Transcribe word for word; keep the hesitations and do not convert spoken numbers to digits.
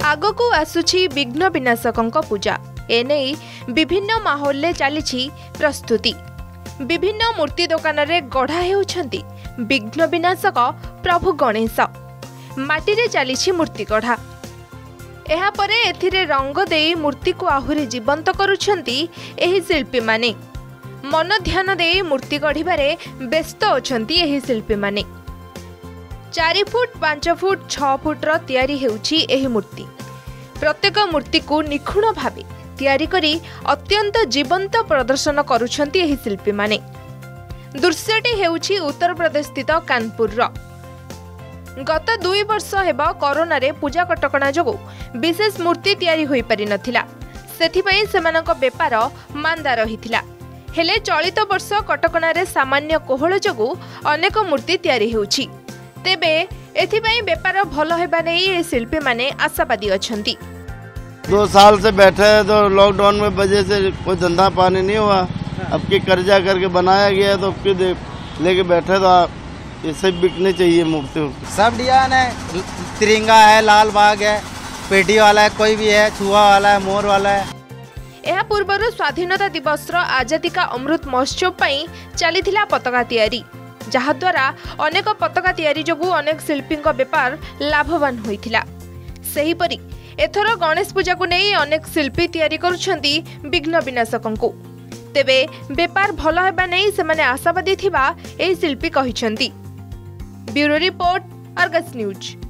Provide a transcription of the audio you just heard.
आगकू आसुछि विघ्न विनाशकंक पूजा एने विभिन्न माहौल चली प्रस्तुति। विभिन्न मूर्ति दुकान रे गढ़ा हेउछंती विघ्न विनाशक प्रभु गणेश। माटी रे चली मूर्ति गढ़ा। एहा परे एथिरे रंग देई मूर्ति को आहुरी जीवंत करुछंती एही शिल्पी माने। मन ध्यान देई मूर्ति गढ़िबारे व्यस्त अछंती एही शिल्पी माने। चार फुट पांच फुट छह फुट रो तैयारी हेउछि एही मूर्ति। प्रत्येक मूर्ति को निखुण भावे तैयारी करी अत्यंत जीवंत प्रदर्शन करुछंती एही शिल्पी माने। दृश्यटी हेउछि उत्तर प्रदेश स्थित कानपुर रो। गत दुई वर्ष हेबा कोरोना रे पूजा कटकणा जोगु विशेष मूर्ति तैयारी होई पारि नथिला। सेथिपई सेमानक बेपार मांदा रहिथिला। हेले चलित वर्ष कटकणा रे सामान्य कोहळ जोगु अनेक मूर्ति तैयारी हेउछि। तेबे एथिपई बेपार भलो हेबा नै ए शिल्पी माने आशावादी अछंती। दो साल से बैठे हैं तो लॉकडाउन में वजह से कोई धंधा पानी नहीं हुआ। अब की कर्जा करके बनाया गया तो अब लेके बैठे तो ये सब बिकने चाहिए मूर्ति। सब डिजाइन है, तिरंगा है, लाल बाग है, पेटी वाला है, कोई भी है, छुआ वाला है, मोर वाला है। एहा पूर्वर स्वाधीनता दिवस रो आजादी का अमृत महोत्सव पई चलीथिला पताका तैयारी, जहा द्वारा अनेक पताका तैयारी जोगु अनेक शिल्पी बेपार लाभवान होइथिला। सेही परी एथर गणेश पूजा को नहीं अनेक शिल्पी तैयारी करुछंती विघ्न विनाशकंकु। तेबे बेपार भलो हेबा नहीं सेमाने आशावादी थिबा एही शिल्पी कहिछंती। Bureau report, Argus news.